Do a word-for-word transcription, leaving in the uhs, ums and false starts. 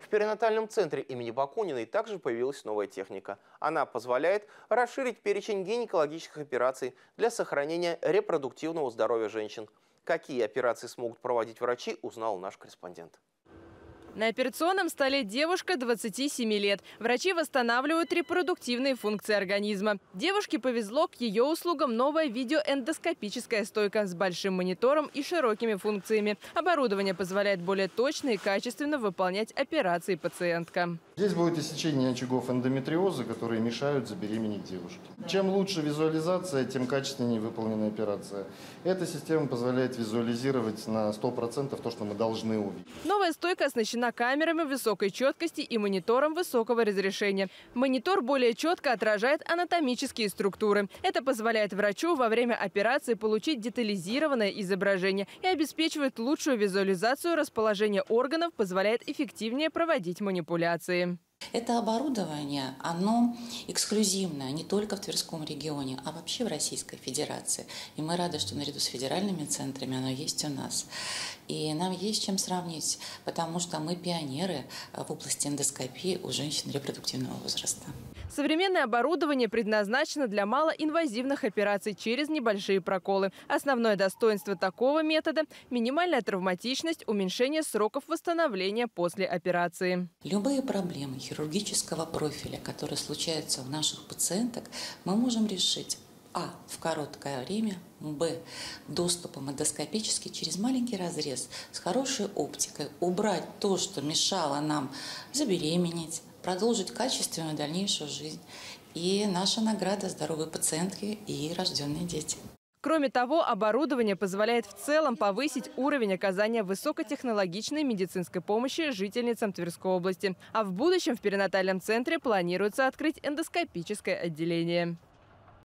В перинатальном центре имени Бакуниной также появилась новая техника. Она позволяет расширить перечень гинекологических операций для сохранения репродуктивного здоровья женщин. Какие операции смогут проводить врачи, узнал наш корреспондент. На операционном столе девушка двадцати семи лет. Врачи восстанавливают репродуктивные функции организма. Девушке повезло, к ее услугам новая видеоэндоскопическая стойка с большим монитором и широкими функциями. Оборудование позволяет более точно и качественно выполнять операции пациенткам. Здесь будет иссечение очагов эндометриоза, которые мешают забеременеть девушке. Чем лучше визуализация, тем качественнее выполнена операция. Эта система позволяет визуализировать на сто процентов то, что мы должны увидеть. Новая стойка оснащена камерами высокой четкости и монитором высокого разрешения. Монитор более четко отражает анатомические структуры. Это позволяет врачу во время операции получить детализированное изображение и обеспечивает лучшую визуализацию расположения органов, позволяет эффективнее проводить манипуляции. Это оборудование, оно эксклюзивное не только в Тверском регионе, а вообще в Российской Федерации. И мы рады, что наряду с федеральными центрами оно есть у нас. И нам есть чем сравнить, потому что мы пионеры в области эндоскопии у женщин репродуктивного возраста. Современное оборудование предназначено для малоинвазивных операций через небольшие проколы. Основное достоинство такого метода – минимальная травматичность, уменьшение сроков восстановления после операции. Любые проблемы хирургического профиля, которые случаются у наших пациенток, мы можем решить а. в короткое время, б. доступом эндоскопически через маленький разрез с хорошей оптикой, убрать то, что мешало нам забеременеть, продолжить качественную дальнейшую жизнь. И наша награда – здоровые пациентки и рожденные дети. Кроме того, оборудование позволяет в целом повысить уровень оказания высокотехнологичной медицинской помощи жительницам Тверской области. А в будущем в перинатальном центре планируется открыть эндоскопическое отделение.